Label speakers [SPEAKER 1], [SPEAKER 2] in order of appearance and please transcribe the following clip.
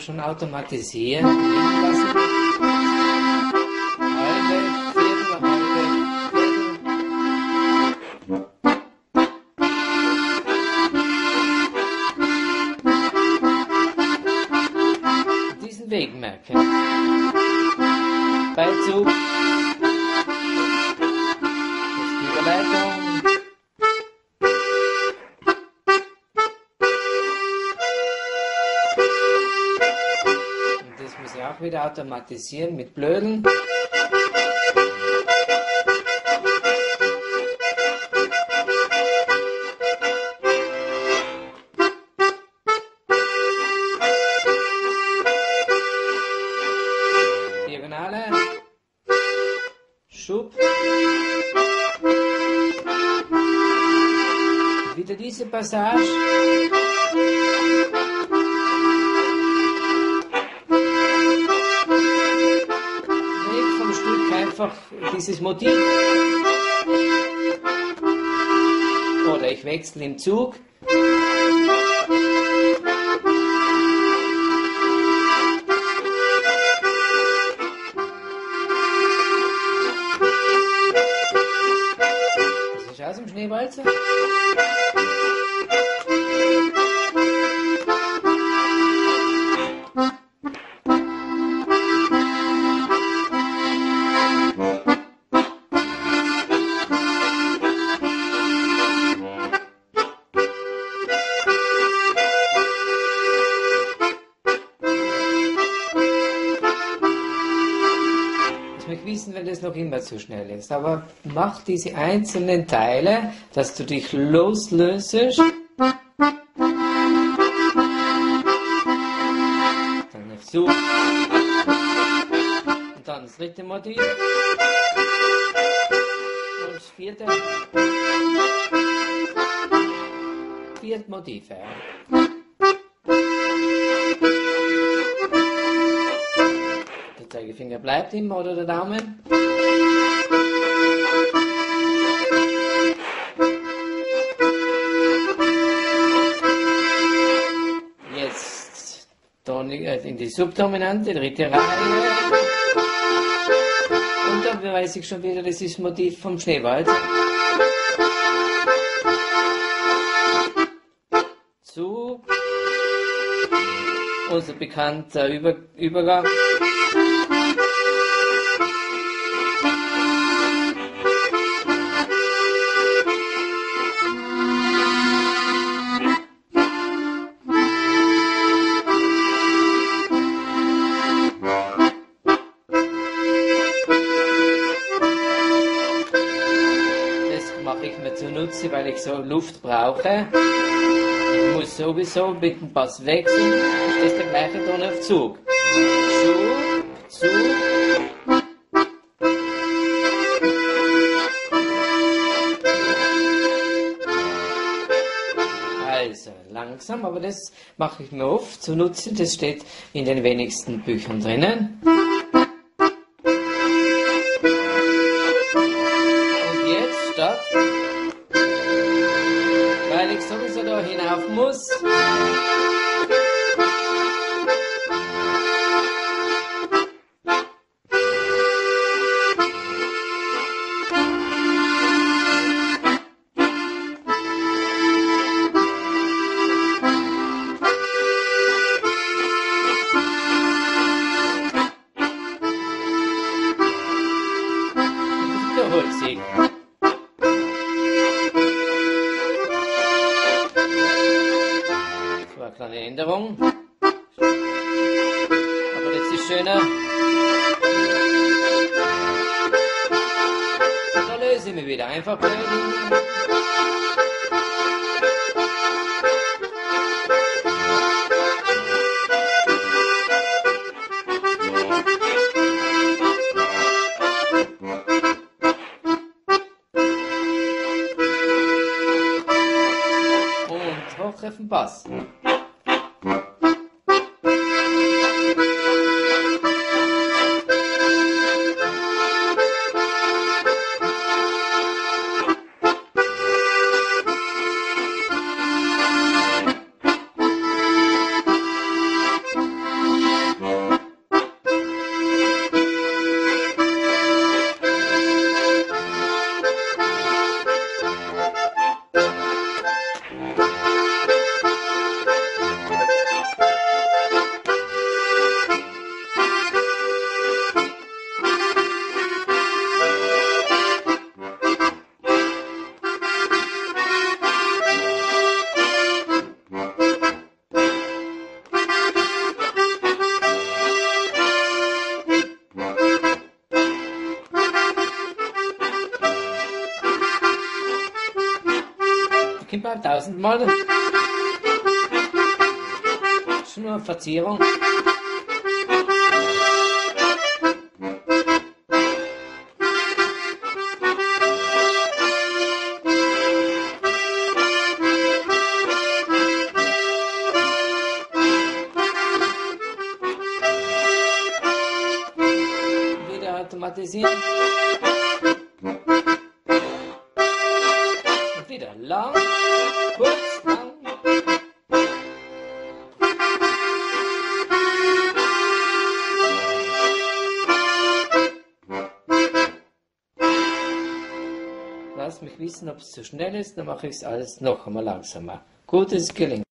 [SPEAKER 1] schon automatisieren. Lassen. Halbe, Viertel, halbe, Viertel. Diesen Weg merken. Beizug. Jetzt die Überleitung. Auch wieder automatisieren mit Blödeln. Diagonale. Schub. Wieder diese Passage. Einfach dieses Motiv. Oder ich wechsle im Zug. Das ist aus dem Schneewalzer. Wissen, wenn das noch immer zu schnell ist. Aber mach diese einzelnen Teile, dass du dich loslöst. Dann auf Such. Und dann das dritte Motiv. Und das vierte. Vierte Motiv. Ja. Der Zeigefinger bleibt immer oder der Daumen. Jetzt in die Subdominante, dritte Reihe. Und dann weiß ich schon wieder, das ist das Motiv vom Schneewald. Zug. Unser bekannter Übergang. Mache ich mir zunutze, weil ich so Luft brauche. Ich muss sowieso mit dem Pass wechseln. Ist das der gleiche Ton auf Zug? Zug, Zug. Also langsam, aber das mache ich mir oft zunutze. Das steht in den wenigsten Büchern drinnen. Weil ich sowieso da hinauf muss. Wiederholt sich. Kleine Änderung. Aber das ist schöner. Da löse ich mich wieder. Einfach blöden. Und hoch auf den Bass. 100-mal, 1000-mal. Ist nur eine Verzierung. Wieder automatisieren. Und wieder lang, kurz, lang. Lass mich wissen, ob es zu schnell ist, dann mache ich es alles noch einmal langsamer. Gutes Gelingen.